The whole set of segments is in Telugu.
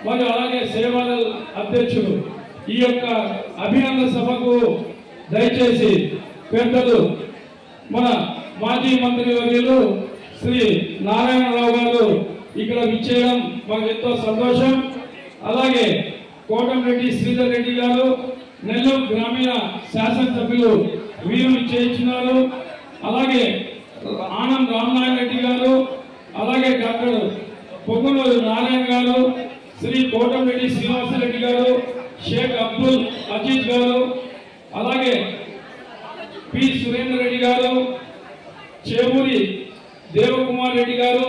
మరియు అలాగే సేవాదల్ అధ్యక్షుడు ఈ యొక్క అభినందన సభకు దయచేసి పెద్దలు మన మాజీ మంత్రి వర్యులు శ్రీ నారాయణరావు గారు ఇక్కడ విచ్చేయడం మాకు ఎంతో సంతోషం. అలాగే కోటంరెడ్డి శ్రీధర్ రెడ్డి గారు నెల్లూరు గ్రామీణ శాసనసభ్యులు వీరు చేయించున్నారు. అలాగే ఆనంద్ రామనారాయణ రెడ్డి గారు, అలాగే డాక్టర్ పొంగునూరు నారాయణ గారు, శ్రీ కోటంరెడ్డి శ్రీనివాసరెడ్డి గారు, షేక్ అబ్దుల్ అజీజ్ గారు, అలాగే పి సురేందర్ రెడ్డి గారు, చేవూరి దేవకుమార్ రెడ్డి గారు,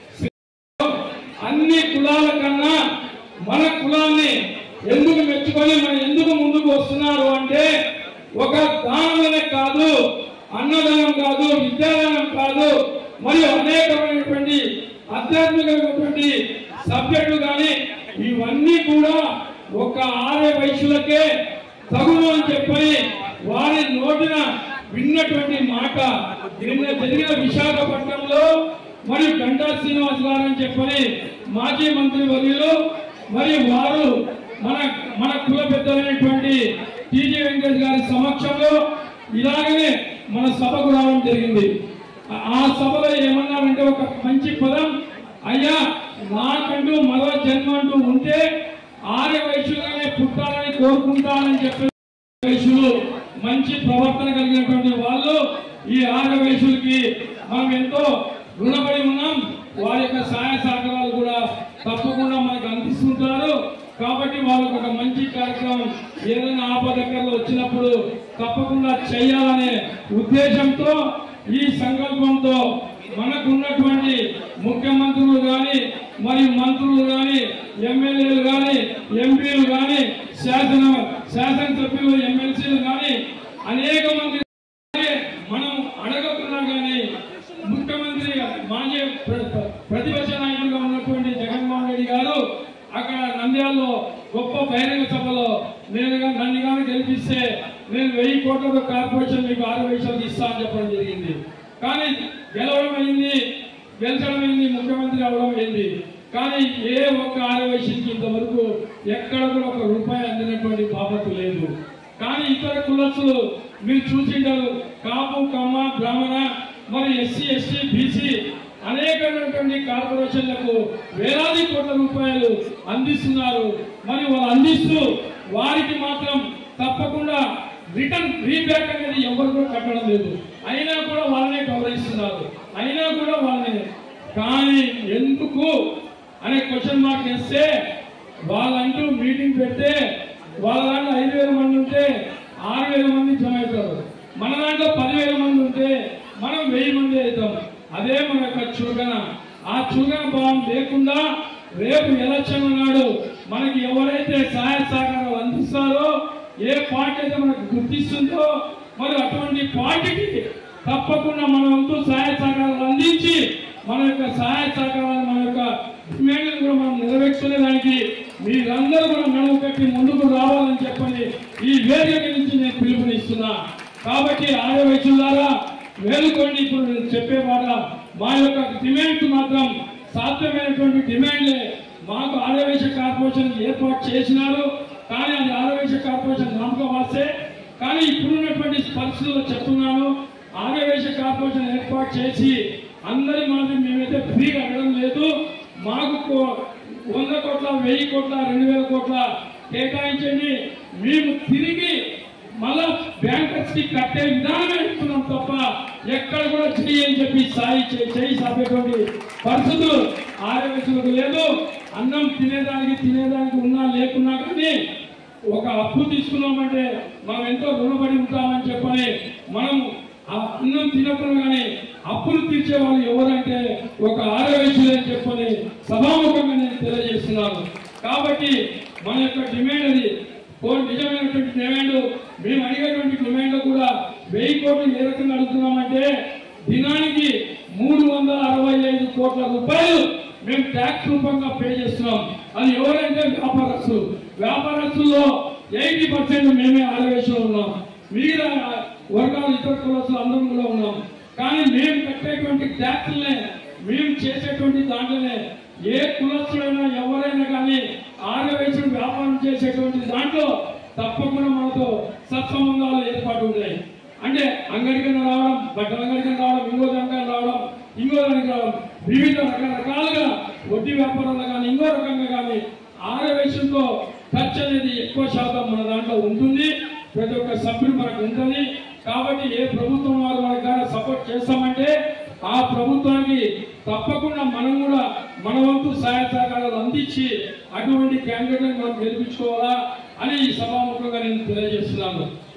అన్ని కులాల కన్నా మన కులాన్ని ఎందుకు మెచ్చుకొని మనం ఎందుకు ముందుకు వస్తున్నారు అంటే ఒక దానమే కాదు, అన్నదానం కాదు, విద్యాదానం కాదు, మరియు అనేకమైనటువంటి ఆధ్యాత్మికమైనటువంటి సబ్జెక్టులు కానీ ఇవన్నీ కూడా ఒక ఆర్య వైశ్యులకే తగును అని చెప్పని వారి నోటిన విన్నటువంటి మాట నిన్న జరిగిన విశాఖపట్నంలో మరియు గంటా శ్రీనివాస్ గారు అని చెప్పని మాజీ మంత్రి వర్యులు మరియు వారు మన కుల పెద్దలైనటువంటి టీజీ వెంకటేష్ గారి సమక్షంలో ఇలాగనే మన సభకు రావడం జరిగింది. ఆ సభలో ఏమన్నారంటే ఒక మంచి పదం, అయ్యా నాకంటూ మరో జన్మ అంటూ ఉంటే ఆర్య వైశ్యులనే పుట్టాలని కోరుకుంటానని చెప్పే వైశ్యులు మంచి ప్రవర్తన కలిగినటువంటి వాళ్ళు ఈ ఆర్య వైశ్యులకి మనం ఎంతో రుణపడి ఉన్నాం. వారి యొక్క సహాయ సహకారాలు కూడా తప్పకుండా మనకు అందిస్తుంటారు. కాబట్టి వాళ్ళకు ఒక మంచి కార్యక్రమం ఏదైనా ఆపదకరలు వచ్చినప్పుడు తప్పకుండా చేయాలనే ఉద్దేశంతో ఈ సంకల్పంతో మనకున్నటువంటి ముఖ్యమంత్రులు కానీ మరియు మంత్రులు కానీ ఎమ్మెల్యేలు కానీ ఎంపీలు కానీ శాసనసభ్యులు ఎమ్మెల్సీలు కానీ అనేక మంది మనం అడగకున్నా కానీ ముఖ్యమంత్రి మాజీ ప్రతిపక్ష నాయకుడిగా ఉన్నటువంటి జగన్మోహన్ రెడ్డి గారు అక్కడ నంద్యాలలో గొప్ప బహిరంగ సభలో నన్ను కానీ గెలిపిస్తే నేను 1000 కోట్లతో కార్పొరేషన్ మీకు 6 వైశ్యులకు ఇస్తా అని చెప్పడం జరిగింది. కానీ గెలవడం అయింది, గెలిచడం అయింది, ముఖ్యమంత్రి అవడం అయింది. కానీ ఏ ఒక్క 6 వైశ్యులకి ఇంతవరకు ఎక్కడ కూడా ఒక రూపాయి అందినటువంటి బాబతు లేదు. కానీ ఇతర కులస్తులు మీరు చూసింటారు, కాపు, కమ్మ, బ్రాహ్మణ మరి ఎస్సీ, ఎస్టీ, బీసీ అనేకమైనటువంటి కార్పొరేషన్లకు వేలాది కోట్ల రూపాయలు అందిస్తున్నారు. మరి వాళ్ళు అందిస్తూ వారికి మాత్రం తప్పకుండా రిటర్న్ రీబ్యాక్ అనేది ఎవరు కూడా కట్టడం లేదు. అయినా కూడా వాళ్ళనే గౌరవిస్తున్నారు, అయినా కూడా వాళ్ళని. కానీ ఎందుకు అనే క్వశ్చన్ మార్క్ వేస్తే వాళ్ళంటూ మీటింగ్ పెడితే వాళ్ళ దాంట్లో 5000 మంది ఉంటే 6000 మంది జమ అవుతారు. మన దాంట్లో 10,000 మంది ఉంటే మనం 1000 మంది అవుతాం. అదే మన యొక్క చులకన. ఆ చులకన భావం లేకుండా రేపు ఎలక్షన్ నాడు మనకి ఎవరైతే సహాయ సహకారాలు అందిస్తారో, ఏ పార్టీ అయితే మనకు గుర్తిస్తుందో మరి అటువంటి పార్టీకి తప్పకుండా మన వంతు సహాయ సహకారాలు అందించి మన యొక్క సహాయ సహకారాలు మన యొక్క డిమాండ్లను కూడా మనం నెరవేర్చుకునేదానికి మీరందరూ కూడా నడుము కట్టి ముందుకు రావాలని చెప్పని ఈ వేదిక నుంచి నేను పిలుపునిస్తున్నా. కాబట్టి ఆర్య వైశ్యులారా వేలుకోండి. ఇప్పుడు నేను చెప్పే మాట మా యొక్క డిమాండ్ మాత్రం సాధ్యమైనటువంటి డిమాండ్లే. మాకు ఆర్య వైశ్య కార్పొరేషన్ ఏర్పాటు చేసినారు, కానీ అది ఆర్య వైశ్య కార్పొరేషన్ నామకం వాస్తే. కానీ ఇప్పుడున్నటువంటి పరిస్థితుల్లో చెప్తున్నాను, ఆర్య వైశ్య కార్పొరేషన్ ఏర్పాటు చేసి అందరి మాత్రం మేమైతే ఫ్రీగా అడగడం లేదు. మాకు 100 కోట్ల, 1000 కోట్ల, 2000 కోట్ల కేటాయించండి, మేము తిరిగి మళ్ళా బ్యాంకర్స్ కి కట్టే విధానమే ఇస్తున్నాం తప్ప ఎక్కడ కూడా చేయని చెప్పి చేయి సాపేటువంటి పరిస్థితులు ఆర్య వైశ్యులకు లేదు. అన్నం తినేదానికి ఉన్నా లేకున్నా కానీ ఒక అప్పు తీసుకున్నామంటే మనం ఎంతో రుణపడి ఉంటామని చెప్పని మనం ఆ అన్నం తినకుండా కానీ అప్పులు తీర్చే వాళ్ళు ఎవరంటే ఒక ఆర్య వైశ్యులు అని చెప్పని సభాముఖంగా నేను తెలియజేస్తున్నాను. కాబట్టి మన యొక్క డిమాండ్ అది నిజమైనటువంటి డిమాండ్. మేము అడిగేటువంటి డిమాండ్ కూడా 1000 కోట్లు ఏ రకంగా అడుగుతున్నామంటే దినానికి 365 కోట్ల రూపాయలు మేము ట్యాక్స్ రూపంగా పే చేస్తున్నాం. అది ఎవరంటే వ్యాపారస్తుల్లో 80% మేమే ఆర్య వైశ్యులు ఉన్నాం. మిగతా వర్గాలు ఇతర కులస్తులు అందరం కూడా ఉన్నాం. కానీ మేము కట్టేటువంటి ట్యాక్స్లనే మేము చేసేటువంటి దాంట్లోనే ఏ కులస్తులైనా ఎవరైనా కానీ ఆర్యవైశ్యుడు వ్యాపారం చేసేటువంటి దాంట్లో తప్పకుండా మనతో సత్సంబంధాలు ఏర్పాటు ఉంటాయి. అంటే అంగడికైనా రావడం, బట్టల అంగడికైనా రావడం, ఇంకో దానికైనా రావడం, ఇంకో దానికి రావడం, వివిధ రకరకాలుగా వడ్డీ వ్యాపారాలు కానీ ఇంకో రకంగా కానీ ఆర్యవైశ్యంతో ఖర్చు అనేది ఎక్కువ శాతం మన దాంట్లో ఉంటుంది. ప్రతి ఒక్క సభ్యుడు మనకు ఉంటుంది. కాబట్టి ఏ ప్రభుత్వం వారు మనకు కానీ సపోర్ట్ చేస్తామంటే ఆ ప్రభుత్వానికి తప్పకుండా మనం కూడా మన వంతు సహాయ సహకారాలు అందించి అటువంటి క్యాండిడేట్లను మనం గెలిపించుకోవాలా అని ఈ సభాముఖంగా నేను తెలియజేస్తున్నాను.